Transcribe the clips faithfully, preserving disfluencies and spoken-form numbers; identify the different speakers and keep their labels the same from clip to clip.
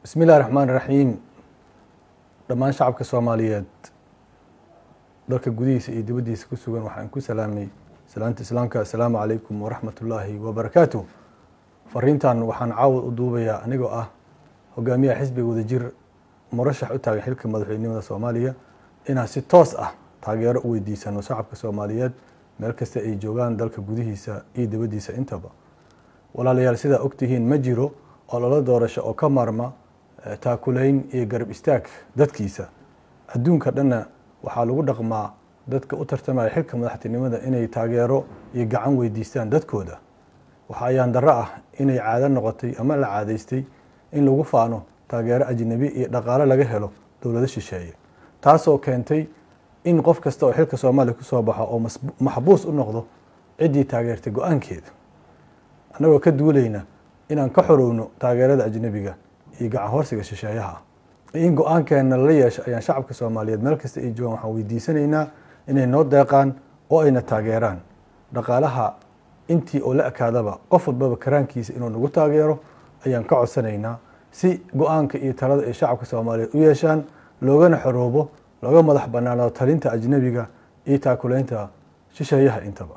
Speaker 1: بسم الله الرحمن الرحيم dhammaan shacabka Soomaaliyeed dalka gudihiisa iyo dibadiisa ku sugan waxaan ku salaamay salaanta islaamka assalaamu calaykum wa rahmatullaahi wa barakaatuh. Fariintan waxaan caawid u duubayaa anigoo ah hogaamiyaha xisbiga wadajir murashax u taagan xilka madaxweynimada Soomaaliya inaan si toos ah taageero u weydiisano shacabka Soomaaliyeed meel kasta ay joogaan dalka gudihiisa iyo dibadiisa intaba. walaalayaal sida ogtihiin ma jiro oo la doorasho oo ka marma taakulayn iyo garab istaag dadkiisa adduunka dhanna waxaa lagu dhaqmaa dadka u tartamaya xilka madaxtinimada inay taageero iyo gacan weydiistaan dadkooda. waxa ayaan darro ah inay caado noqotay ama la caadaystay in lagu faano taageero ajnabi iyo dhaqaale laga helo dowlado shisheeye, taasoo keentay in qof kasta oo xilka Soomaaliya ku soo baxo oo maxbuus u noqdo cidii taageertay go'aankeeda. anagoo ka duulayna inaan ka xorowno taageerada ajnabiga iyo gacan horsiga shisheeyaha in go'aankeena la yeesho ayaan shacabka Soomaaliyeed meel kasta ay joogaan waxaan weydiisanaynaa inay noo deeqaan oo ayna taageeraan dhaqaalaha intii oo la akaadaba qof walba karaankiisa inuu nagu taageero ayaan ka codsanaynaa si go'aanka iyo talada ay shacabka Soomaaliyeed u yeeshaan loogana xoroobo looga madax banaanaado talinta ajnabiga iyo taakulaynta shisheeyaha intaba.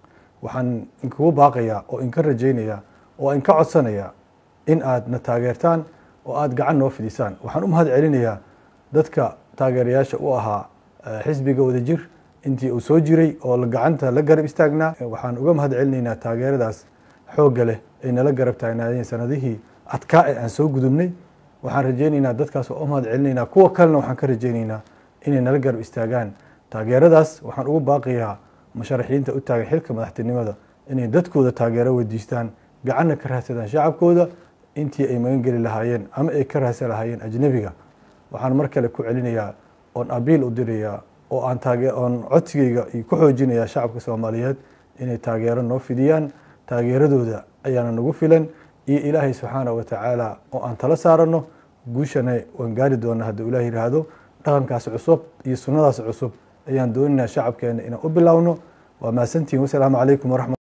Speaker 1: waxaan inkugu baaqayaa oo inka rajaynayaa oo inka codsanayaa in aad na taageertaan oo aad gacan noo fidisaan. waxaan u mahad celinayaa dadka taageerayaasha u ahaa xisbiga wadajir intii uu soo jiray oo gacanta la garab istaagnaa. waxaan uga mahad celinaynaa taageeradaas xoogga leh ay nala garab taagnaayeen sanadihii adkaa ee aan soo gudubnay. waxaan rajaynaynaa dadkaas oo u mahad celinaynaa kuwa kalena waxaan ka rajaynaynaa inay nala garab istaagaan taageeradaas. waxaan ugu baaqayaa musharaxiinta u taagan xilka madaxtinimada inay dadkooda taageero weydiistaan gacanna ka raadsadaan shacabkooda intii ay magan geli lahaayeen ama ay ka raadsan lahaayeen ajnabiga. waxaan mar kale ku celinayaa oon abiil u dirayaa oo aan taageer oon codsigayga ku xoojinayaa shacabka Soomaaliyeed inay taageero noo fidiyaan. taageeradooda ayaana nagu filan iyo Ilaahay subxaanahu wa tacaala oo aan tala saarano guushana waan gaari doonaa haddii Ilaahay yiraahdo. dhaqankaas cusub iyo sunnadaas cusub ayaan doonaynaa shacabkeena inaan u bilowno. waa maasantiin. wassalaamu calaykum waraxmatullaahi